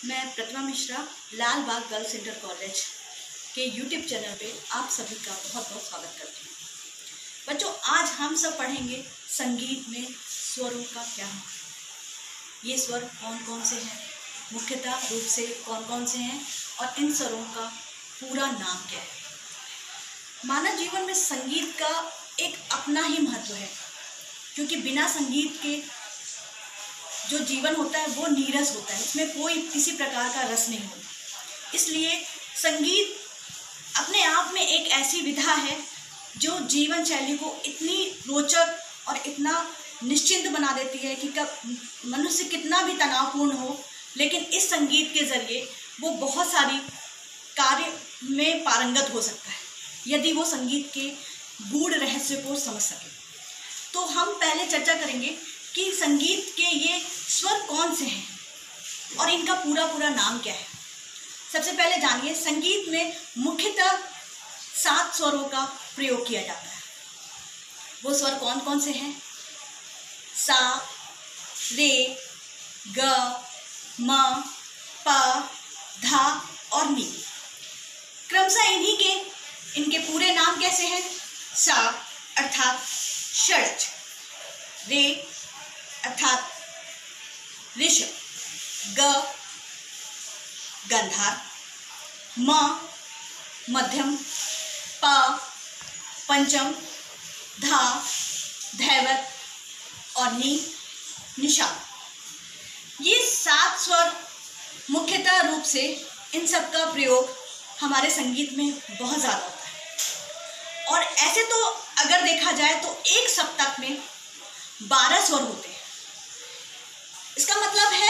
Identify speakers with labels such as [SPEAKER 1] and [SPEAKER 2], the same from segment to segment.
[SPEAKER 1] मैं Pratima Mishra Lal Bagh girls inter college के YouTube channel पे आप सभी का बहुत बहुत स्वागत करती हूँ। बच्चों, आज हम सब पढ़ेंगे संगीत में स्वरों का क्या है, ये स्वर कौन कौन से हैं, मुख्यतः रूप से कौन कौन से हैं और इन स्वरों का पूरा नाम क्या है। मानव जीवन में संगीत का एक अपना ही महत्व है, क्योंकि बिना संगीत के जो जीवन होता है वो नीरस होता है, इसमें कोई किसी प्रकार का रस नहीं होता। इसलिए संगीत अपने आप में एक ऐसी विधा है जो जीवन शैली को इतनी रोचक और इतना निश्चिंत बना देती है कि कब मनुष्य कितना भी तनावपूर्ण हो, लेकिन इस संगीत के ज़रिए वो बहुत सारी कार्य में पारंगत हो सकता है, यदि वो संगीत के गूढ़ रहस्य को समझ सके। तो हम पहले चर्चा करेंगे कि संगीत के ये स्वर कौन से हैं और इनका पूरा नाम क्या है। सबसे पहले जानिए, संगीत में मुख्यतः 7 स्वरों का प्रयोग किया जाता है। वो स्वर कौन कौन से हैं? सा, रे, ग, म, प, धा और नी। क्रमशः इनके पूरे नाम कैसे हैं? सा अर्थात षड्ज, रे अर्थात ऋषभ, ग गंधार, म मध्यम, प पंचम, धा धैवत और नी निषाद। ये 7 स्वर मुख्यतः रूप से इन सब का प्रयोग हमारे संगीत में बहुत ज़्यादा होता है। और ऐसे तो अगर देखा जाए तो एक सप्तक में 12 स्वर होते हैं। इसका मतलब है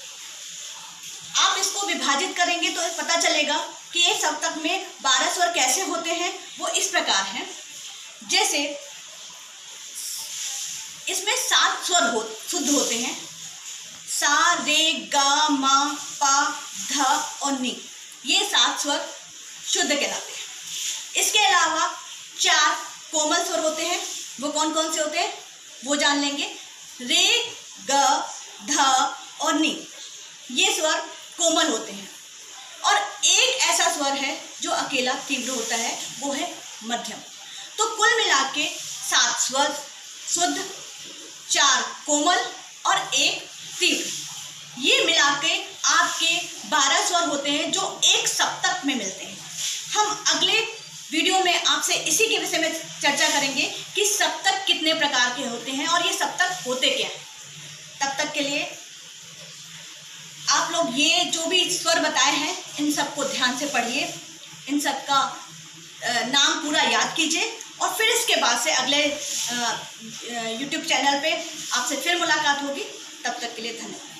[SPEAKER 1] आप इसको विभाजित करेंगे तो पता चलेगा कि एक सप्तक में 12 स्वर कैसे होते हैं। वो इस प्रकार हैं, जैसे इसमें 7 स्वर शुद्ध होते हैं, सा, रे, गा, मा, पा, ध और नी। ये 7 स्वर शुद्ध कहलाते हैं। इसके अलावा 4 कोमल स्वर होते हैं। वो कौन कौन से होते हैं वो जान लेंगे। रे, ग, ध और नी, ये स्वर कोमल होते हैं। और एक ऐसा स्वर है जो अकेला तीव्र होता है, वो है मध्यम। तो कुल मिला के 7 स्वर शुद्ध, 4 कोमल और 1 तीव्र, ये मिला के आपके 12 स्वर होते हैं जो एक सप्तक में मिलते हैं। हम अगले वीडियो में आपसे इसी के विषय में चर्चा करेंगे कि सप्तक कितने प्रकार के होते हैं और ये सप्तक होते क्या हैं। तब तक के लिए आप लोग ये जो भी स्वर बताए हैं इन सबको ध्यान से पढ़िए, इन सब का नाम पूरा याद कीजिए और फिर इसके बाद से अगले यूट्यूब चैनल पे आपसे फिर मुलाकात होगी। तब तक के लिए धन्यवाद।